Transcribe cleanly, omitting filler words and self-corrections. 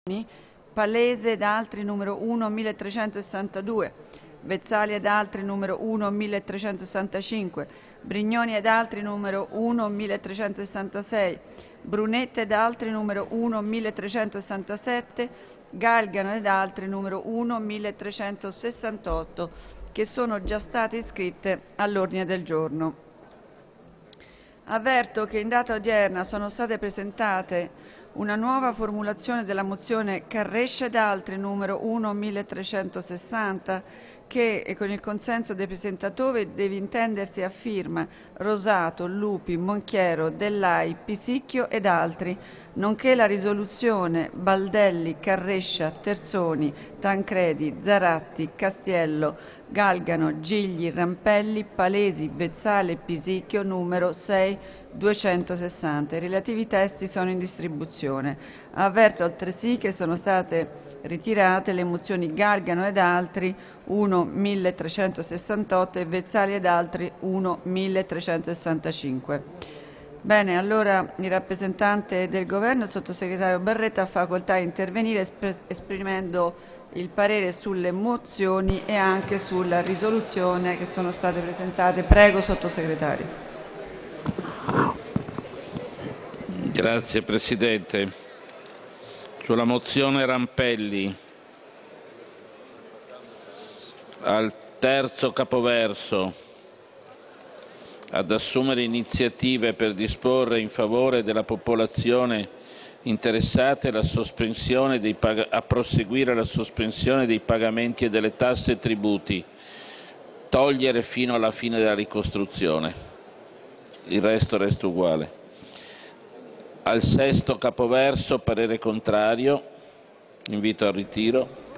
Palese ed altri numero 1 1362, Vezzali ed altri numero 1 1365, Brignoni ed altri numero 1 1366, Brunetta ed altri numero 1 1367, Galgano ed altri numero 1 1368, che sono già state iscritte all'ordine del giorno. Avverto che in data odierna sono state presentate una nuova formulazione della mozione Carrescia ed altri numero 1 1360 che con il consenso dei presentatori deve intendersi a firma Rosato, Lupi, Monchiero, Dellai, Pisicchio ed altri, nonché la risoluzione Baldelli, Carrescia, Terzoni, Tancredi, Zaratti, Castiello, Galgano, Gigli, Rampelli, Palesi, Vezzale e Pisicchio numero 6260. I relativi testi sono in distribuzione. Avverto altresì che sono state ritirate le mozioni Galgano ed altri 1 1368 e Vezzali ed altri 1 1365. Bene, allora il rappresentante del Governo, il sottosegretario Barretta, ha facoltà di intervenire esprimendo il parere sulle mozioni e anche sulla risoluzione che sono state presentate. Prego, sottosegretario. Grazie Presidente. Sulla mozione Rampelli, al terzo capoverso, ad assumere iniziative per disporre in favore della popolazione interessata a proseguire la sospensione dei pagamenti e delle tasse e tributi, togliere fino alla fine della ricostruzione. Il resto resta uguale. Al sesto capoverso parere contrario, invito al ritiro.